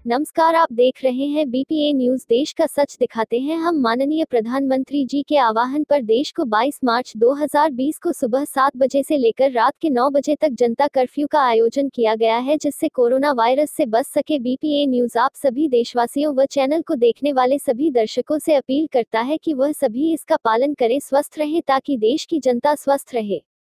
नमस्कार, आप देख रहे हैं बीपीए न्यूज। देश का सच दिखाते हैं हम। माननीय प्रधानमंत्री जी के आह्वान पर देश को 22 मार्च 2020 को सुबह 7 बजे से लेकर रात के 9 बजे तक जनता कर्फ्यू का आयोजन किया गया है, जिससे कोरोना वायरस से बच सके। बीपीए न्यूज आप सभी देशवासियों व चैनल को देखने वाले सभी दर्शकों से अपील करता है कि वह सभी इसका पालन करें, स्वस्थ रहें ताकि देश की जनता स्वस्थ रहे।